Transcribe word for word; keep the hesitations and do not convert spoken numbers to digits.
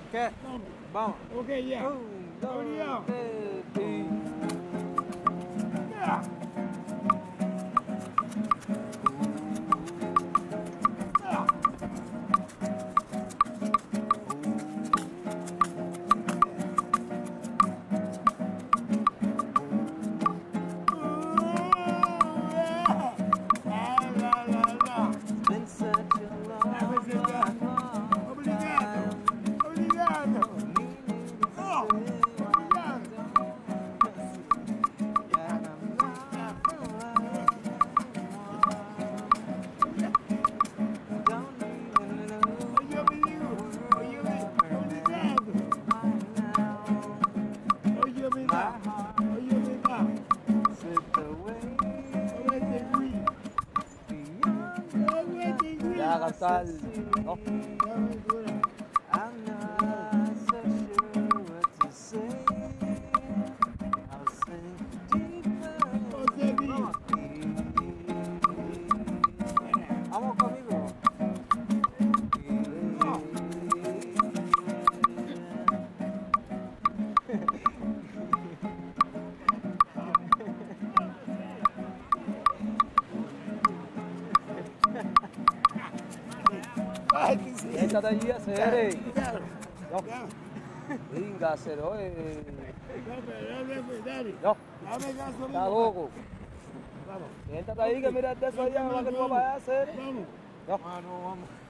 ¿Qué? Vamos. Vamos. Ok, ya. Un, dos, Obligado. tres, y... Ya. Ya. Been such a long, long, long Obrigado. Obrigado. Oh, obrigado. Oye, amigo. Oye, obrigado. Oye, me da. Oye, me da. Oye, güey. Oye, güey. Ya cantar. No. Dame dura. I'm not so sure what to say. I'll sing deeper. José B. Vamos conmigo. Ay, que sí. Siéntate allí a hacer. Claro. No. Ya. Venga, hacer, oye. No, pero dale, pues, dale. No, Dame gasolina. está loco. Vamos. Siéntate ahí que mira de eso allá, va que tú vas a hacer. Vamos. No. Ah, no, vamos.